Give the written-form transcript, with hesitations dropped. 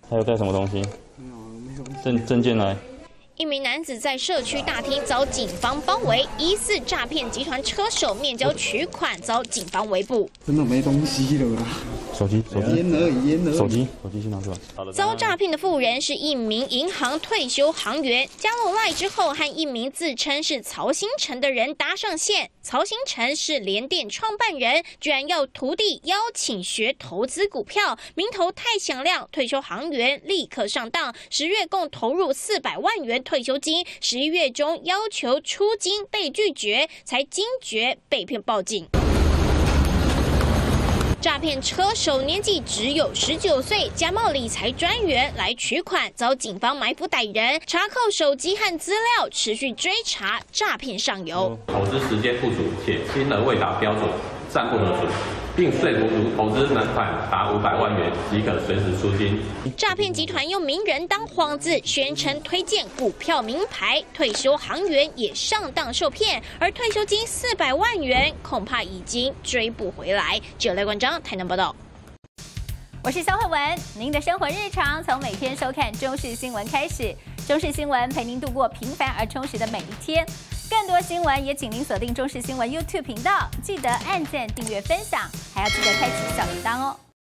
还有带什么东西？ 没有。 证件来。 一名男子在社区大厅遭警方包围，疑似诈骗集团车手面交取款，遭警方围捕。 真的没东西了啦。 手机， 烟而已。手机先拿出来。 遭诈骗的妇人是一名银行退休行员，加入赖之后，和一名自称是曹新成的人搭上线。曹新成是联电创办人，居然要徒弟邀请学投资股票，名头太响亮，退休行员立刻上当。10月共投入400万元退休金，11月中要求出金被拒绝，才惊觉被骗报警。 诈骗车手年纪只有19岁，假冒理财专员来取款，遭警方埋伏逮人，查扣手机和资料，持续追查诈骗上游。 投资时间不足且金额未达标准，暂不核准，并说服投资门槛达500万元即可随时出金。 诈骗集团用名人当幌子，宣称推荐股票名牌，退休行员也上当受骗，而退休金400万元恐怕已经追不回来。9类关张，台南报道。 我是肖慧文，您的生活日常从每天收看中视新闻开始，中视新闻陪您度过平凡而充实的每一天。更多新闻也请您锁定中视新闻 YouTube 频道，记得按赞、订阅、分享，还要记得开启小铃铛哦。